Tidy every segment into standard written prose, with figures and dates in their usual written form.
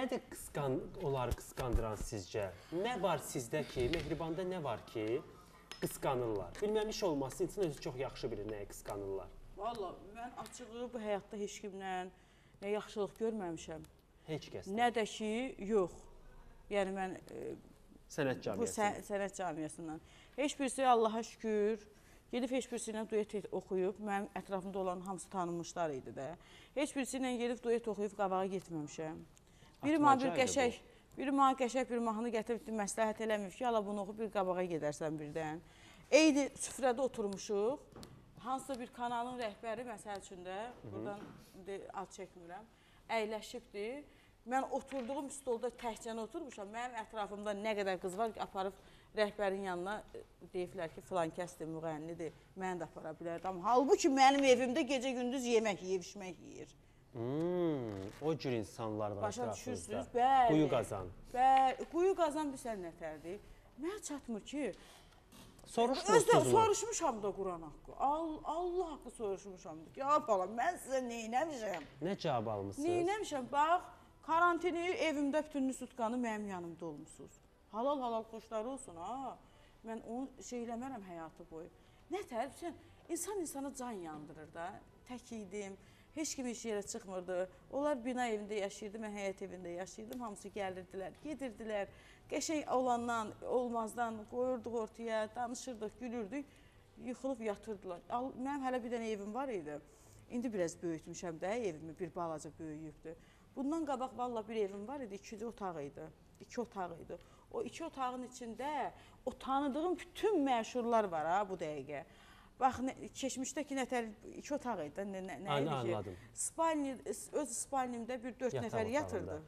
Nədir onları qısqandıran sizcə? Nə var sizdə ki, Mehribanda nə var ki, qısqanırlar? Bilməmiş olması insan özü çox yaxşı bilir nəyə qısqanırlar. Valla, mən açığı bu həyatda heç kimlə nə yaxşılıq görməmişəm. Heç kəsdən. Nə də ki, yox. Yəni mən sənət cəmiyyəsindən. Bu sənət cəmiyyəsindən. Heç birisi Allaha şükür, gedib heç birisi ilə duet oxuyub, mənim ətrafımda olan hamısı tanınmışlar idi də. Heç birisi ilə gedib duet oxuyub qabağa getməmişəm. Biri mənə qəşək bir mahnı gətirib məsləhət eləməyib ki, ala bunu oxub bir qabağa gedərsən birdən. Eyni süfrədə oturmuşuq. Hansısa bir kanalın rəhbəri məsəl üçün də, buradan ad çəkmirəm, əyləşibdir. Mən oturduğum stolda təhcəni oturmuşam. Mənim ətrafımda nə qədər qız var ki, aparıb rəhbərin yanına deyiblər ki, filan kəsdir, müğənnidir, məni də apara bilərdi. Amma halbuki mənim evimdə gecə-gündüz yemək yeyib, içmək yeyir. O cür insanlar var başa ətrafınızda. Düşürsünüz, bəli. Quyu qazan. Bəli, quyu qazan bir sən nətərdir. Mənə çatmır ki, soruşmursunuz mu? Soruşmuşam da Quran haqqı. Allah haqqı soruşmuşam da. Ya balam, mən sizə neynəmişəm? Nə cavab almışsınız? Neynəmişəm? Bax, karantini evimdə bütün sutkanı mənim yanımda olmuşsunuz. Halal xoşları olsun, ha. Mən onu şeyləmərəm həyatı boyu. Nətər, insan insana can yandırır da. Tək idim, heç kim iş yerə çıxmırdı. Onlar bina evində yaşayırdı, mən həyət evində yaşayırdım. Hamısı gəlirdilər, gedirdilər. Qəşəng olandan, olmazdan qoyurduq ortaya, danışırdıq, gülürdük. Yıxılıb yatırdılar. Mənim hələ bir dənə evim var idi. İndi biraz böyütmüşəm də evimi, bir balaca böyüyübdür. Bundan qabaq valla bir evim var idi, 2 otaq idi. 2 otaq idi. O 2 otağın içində o tanıdığım bütün məşhurlar var ha bu dəqiqə. Bax, keçmişdəki nətər 2 otaq idi, nə idi ki? Öz spalnimdə bir 4 nəfər yatırdı.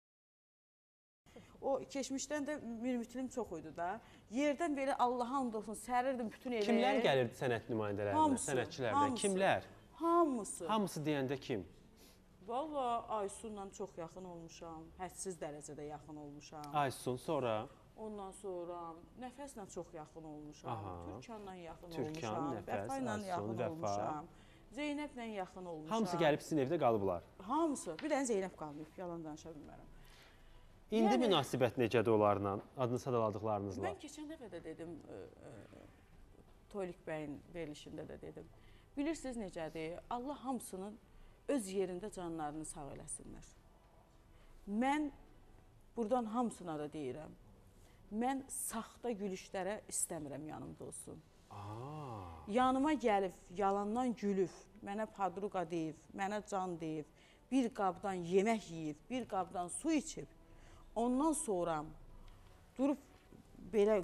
O keçmişdən də mütlim çox idi da. Yerdən belə Allaha and olsun, sərirdim bütün evi. Kimlər gəlirdi sənət nümayəndələrinə, sənətçilərlə? Kimlər? Hamısı. Hamısı deyəndə kim? Valla Aysunla çox yaxın olmuşam, hədsiz dərəcədə yaxın olmuşam. Aysun, sonra? Ondan sonra Nəfəslə çox yaxın olmuşam, Türkanla yaxın olmuşam, Türkan, Vəfa ilə yaxın olmuşam, Zeynəblə yaxın olmuşam. Hamısı gəlib sizin evdə qalıblar? Hamısı, bir dənə Zeynəb qalmayıb, yalan danışa bilmərəm. İndi münasibət necədir onlarla, adını sadaladıqlarınızla? Mən keçən dəfə də dedim, Tolik bəyin verilişində də dedim. Bilirsiniz necədir, Allah hamısının öz yerində canlarını sağ eləsinlər. Mən buradan hamısına da deyirəm, mən saxta gülüşlərə istəmirəm yanımda olsun. Yanıma gəlib, yalandan gülüb, mənə padruqa deyib, mənə can deyib, bir qabdan yemək yeyib, bir qabdan su içib, ondan sonra durub belə...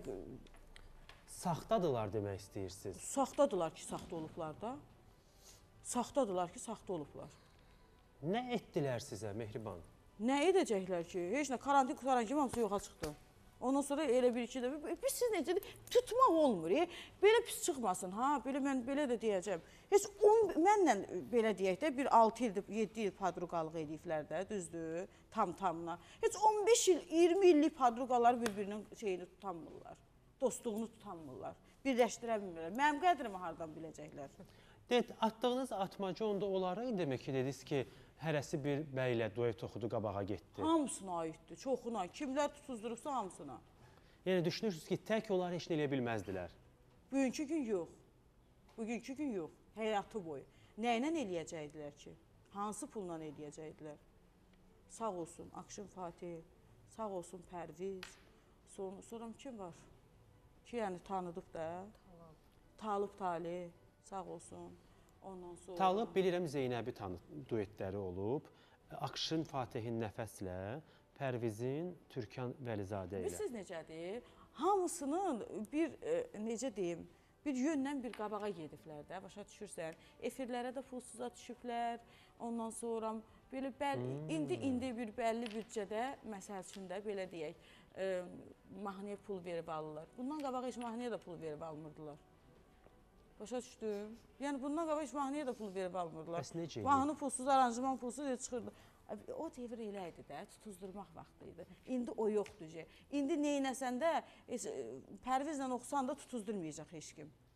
Saxtadılar demək istəyirsiniz? Saxtadılar ki, saxta olublar da. Saxtadılar ki, saxta olublar. Nə etdilər sizə, Mehriban? Nə edəcəklər ki? Heç nə, karantin qutaran kimi hamısı yoxa çıxdı. Ondan sonra elə bir-iki də, siz necədir? Tutmaq olmur, belə pis çıxmasın, ha? Mən belə də deyəcəm. Heç mənlə belə deyək də, bir 6 il, 7 il padruqalıq ediblər də, düzdür, tam-tamına. Heç 15 il, 20 illik padruqalar bir-birinin şeyini tutanmırlar, dostluğunu tutanmırlar, birləşdirə bilmirlər. Mənim qədrimi hardan biləcəklər? Atdığınız atmaca onda onlara demək ki, dediniz ki, hərəsi bir bəylə duet oxudu, qabağa getdi. Hamısına aiddir, çoxuna. Kimlər tutuzdurubsa hamısına. Yəni düşünürsünüz ki, tək onlar heç nə eləyə bilməzdilər. Bugünkü gün yox. Bugünkü gün yox. Həyatı boyu. Nə ilə eləyəcəkdilər ki? Hansı pulla eləyəcəkdilər? Sağ olsun Akşin Fatih, sağ olsun Pərviz. Sonra kim var? Ki, yəni tanıdıq da. Talib Talib. Sağ olsun. Ondan sonra... Talib, bilirəm, Zeynəbi duetləri olub. Akşin Fatihin Nəfəslə, Pərvizin Türkan Vəlizadə ilə. Bilirsiniz necədir? Hamısının bir, necə deyim, bir yöndən bir qabağa gediblər də, başa düşürsən. Efirlərə də pulsuza düşüblər. Ondan sonra belə indi bir bəlli büdcədə, məsəl üçün də belə deyək, mahnıya pul verib alırlar. Bundan qabaq heç mahnıya da pul verib almırdılar. Başa düşdüm. Yəni bundan qabaq heç mahnıya da pul verib almırlar. Bəs necə? Mahnı pulsuz, aranjman pulsuz çıxırdı. O devir elə idi də, tutuzdurmaq vaxtı idi. İndi o yoxdur. İndi neynəsən də, Pərvizlə oxusan da tutuzdurmayacaq heç kim.